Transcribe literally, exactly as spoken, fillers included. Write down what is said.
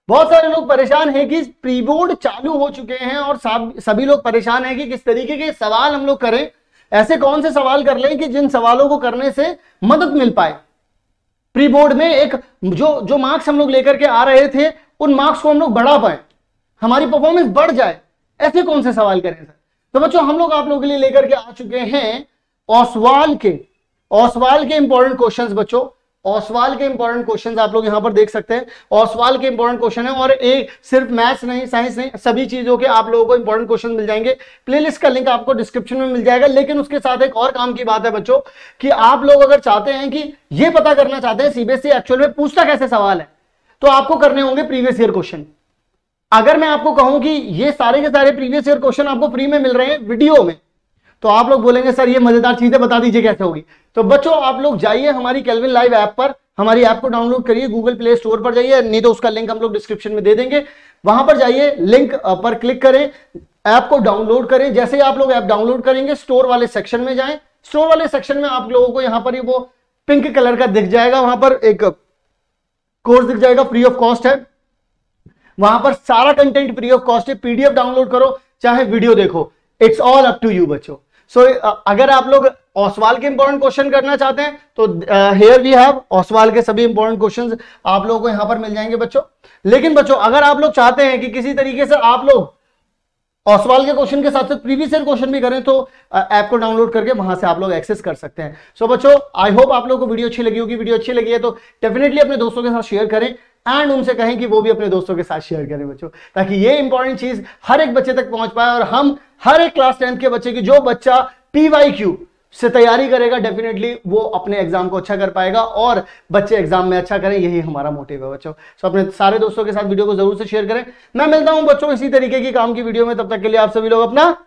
बहुत सारे लोग परेशान हैं कि प्री बोर्ड चालू हो चुके हैं और सभी लोग परेशान हैं कि किस तरीके के सवाल हम लोग करें, ऐसे कौन से सवाल कर लें कि जिन सवालों को करने से मदद मिल पाए। प्री बोर्ड में एक जो जो मार्क्स हम लोग लेकर के आ रहे थे उन मार्क्स को हम लोग बढ़ा पाए, हमारी परफॉर्मेंस बढ़ जाए, ऐसे कौन से सवाल करें सर। तो बच्चों हम लोग आप लोगों के लिए लेकर के आ चुके हैं ओसवाल के ओसवाल के इंपॉर्टेंट क्वेश्चंस। बच्चों ओसवाल के इंपॉर्टेंट क्वेश्चंस आप लोग यहां पर देख सकते हैं, ओसवाल के इंपॉर्टेंट क्वेश्चन है और एक सिर्फ मैथ्स नहीं, साइंस नहीं, सभी चीजों के आप लोगों को इंपॉर्टेंट क्वेश्चन मिल जाएंगे। प्लेलिस्ट का लिंक आपको डिस्क्रिप्शन में मिल जाएगा। लेकिन उसके साथ एक और काम की बात है बच्चों कि आप लोग अगर चाहते हैं कि ये पता करना चाहते हैं सीबीएसई एक्चुअल में पूछता कैसे सवाल है, तो आपको करने होंगे प्रीवियस ईयर क्वेश्चन। अगर मैं आपको कहूं कि ये सारे के सारे प्रीवियस ईयर क्वेश्चन आपको फ्री में मिल रहे हैं वीडियो में, तो आप लोग बोलेंगे सर ये मजेदार चीजें बता दीजिए कैसे होगी। तो बच्चों आप लोग जाइए हमारी केल्विन लाइव ऐप पर, हमारी ऐप को डाउनलोड करिए, गूगल प्ले स्टोर पर जाइए, नहीं तो उसका लिंक हम लोग डिस्क्रिप्शन में दे देंगे, वहां पर जाइए, लिंक पर क्लिक करें, ऐप को डाउनलोड करें। जैसे ही आप लोग ऐप डाउनलोड करेंगे स्टोर वाले सेक्शन में जाएं, स्टोर वाले सेक्शन में आप लोगों को यहां पर वो पिंक कलर का दिख जाएगा, वहां पर एक कोर्स दिख जाएगा, फ्री ऑफ कॉस्ट है, वहां पर सारा कंटेंट फ्री ऑफ कॉस्ट है। पीडीएफ डाउनलोड करो चाहे वीडियो देखो, it's all up to you बच्चों। सो so, uh, अगर आप लोग ओसवाल के इंपॉर्टेंट क्वेश्चन करना चाहते हैं तो हियर वी हैव ओसवाल के सभी इंपॉर्टेंट क्वेश्चंस आप लोगों को यहां पर मिल जाएंगे बच्चों। लेकिन बच्चों अगर आप लोग चाहते हैं कि किसी तरीके से आप लोग ओसवाल के क्वेश्चन के साथ साथ प्रीवियस ईयर क्वेश्चन भी करें, तो ऐप को डाउनलोड करके वहां से आप लोग एक्सेस कर सकते हैं। सो so, बच्चों आई होप आप लोगों को वीडियो अच्छी लगी होगी। वीडियो अच्छी लगी है तो डेफिनेटली अपने दोस्तों के साथ शेयर करें एंड उनसे कहें कि वो भी अपने दोस्तों के साथ शेयर करें बच्चों, ताकि ये इंपॉर्टेंट चीज हर एक बच्चे तक पहुंच पाए और हम हर एक क्लास टेंथ के बच्चे की, जो बच्चा पीवाईक्यू से तैयारी करेगा डेफिनेटली वो अपने एग्जाम को अच्छा कर पाएगा और बच्चे एग्जाम में अच्छा करें, यही हमारा मोटिव है बच्चों। सो अपने सारे दोस्तों के साथ वीडियो को जरूर से शेयर करें। मैं मिलता हूं बच्चों इसी तरीके की काम की वीडियो में, तब तक के लिए आप सभी लोग अपना